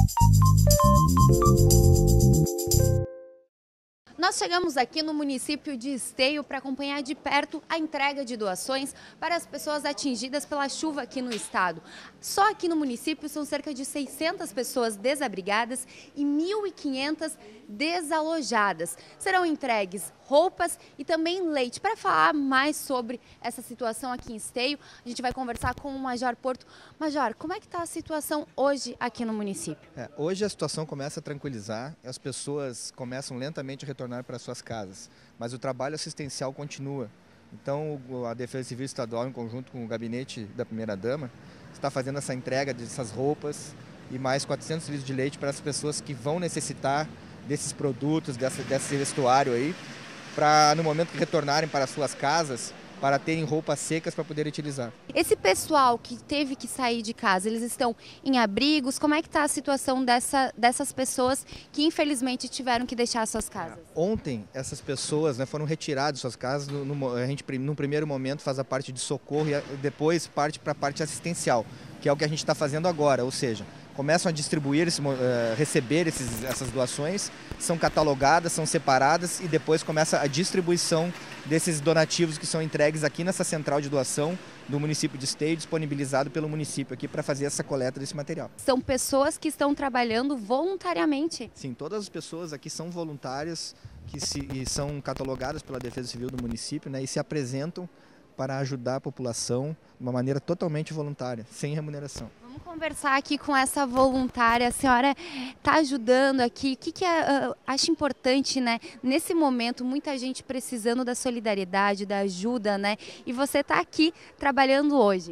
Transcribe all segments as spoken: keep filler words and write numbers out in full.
Nós chegamos aqui no município de Esteio para acompanhar de perto a entrega de doações para as pessoas atingidas pela chuva aqui no estado. Só aqui no município são cerca de seiscentas pessoas desabrigadas e mil e quinhentas desalojadas. Serão entregues roupas e também leite. Para falar mais sobre essa situação aqui em Esteio, a gente vai conversar com o Major Porto. Major, como é que está a situação hoje aqui no município? É, hoje a situação começa a tranquilizar, as pessoas começam lentamente a retornar para suas casas, mas o trabalho assistencial continua. Então a Defesa Civil Estadual, em conjunto com o gabinete da primeira-dama, está fazendo essa entrega dessas roupas e mais quatrocentos litros de leite para as pessoas que vão necessitar desses produtos, dessa, desse vestuário aí, para no momento que retornarem para suas casas, para terem roupas secas para poder utilizar. Esse pessoal que teve que sair de casa, eles estão em abrigos? Como é que está a situação dessa, dessas pessoas que infelizmente tiveram que deixar suas casas? Ontem essas pessoas, né, foram retiradas de suas casas, no, no, a gente no primeiro momento faz a parte de socorro e depois parte para a parte assistencial, que é o que a gente está fazendo agora, ou seja, começam a distribuir, esse, uh, receber esses, essas doações, são catalogadas, são separadas e depois começa a distribuição desses donativos que são entregues aqui nessa central de doação do município de Esteio, disponibilizado pelo município aqui para fazer essa coleta desse material. São pessoas que estão trabalhando voluntariamente? Sim, todas as pessoas aqui são voluntárias que se, e são catalogadas pela Defesa Civil do município, né, e se apresentam para ajudar a população de uma maneira totalmente voluntária, sem remuneração. Vamos conversar aqui com essa voluntária. A senhora está ajudando aqui. O que, que é, uh, acha importante, né? Nesse momento, muita gente precisando da solidariedade, da ajuda, né? E você está aqui trabalhando hoje.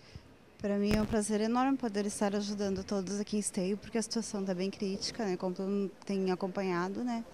Para mim é um prazer enorme poder estar ajudando todos aqui em Esteio, porque a situação está bem crítica, né? Como todo mundo tem acompanhado, né?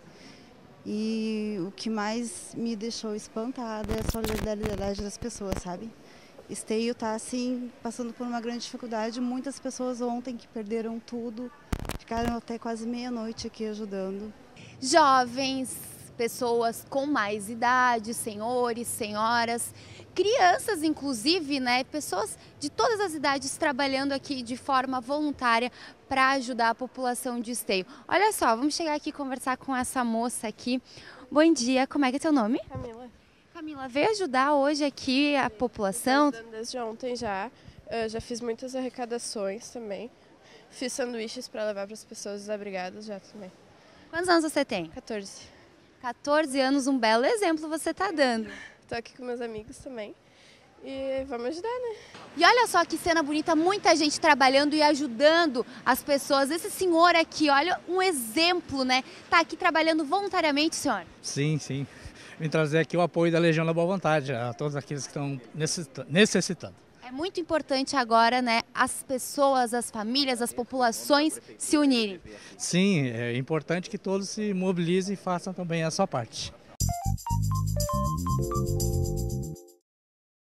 E o que mais me deixou espantada é a solidariedade das pessoas, sabe? Esteio está, assim, passando por uma grande dificuldade. Muitas pessoas ontem que perderam tudo, ficaram até quase meia-noite aqui ajudando. Jovens, pessoas com mais idade, senhores, senhoras, crianças inclusive, né? Pessoas de todas as idades trabalhando aqui de forma voluntária para ajudar a população de Esteio. Olha só, vamos chegar aqui e conversar com essa moça aqui. Bom dia, como é que é teu nome? Camila. Camila, veio ajudar hoje aqui a população? Estou ajudando desde ontem já, eu já fiz muitas arrecadações também. Fiz sanduíches para levar para as pessoas desabrigadas já também. Quantos anos você tem? quatorze. quatorze anos, um belo exemplo você está dando. Estou aqui com meus amigos também e vamos ajudar, né? E olha só que cena bonita, muita gente trabalhando e ajudando as pessoas. Esse senhor aqui, olha, um exemplo, né? Tá aqui trabalhando voluntariamente, senhor? Sim, sim. Vim trazer aqui o apoio da Legião da Boa Vontade a todos aqueles que estão necessitando. É muito importante agora, né, as pessoas, as famílias, as populações se unirem. Sim, é importante que todos se mobilizem e façam também a sua parte.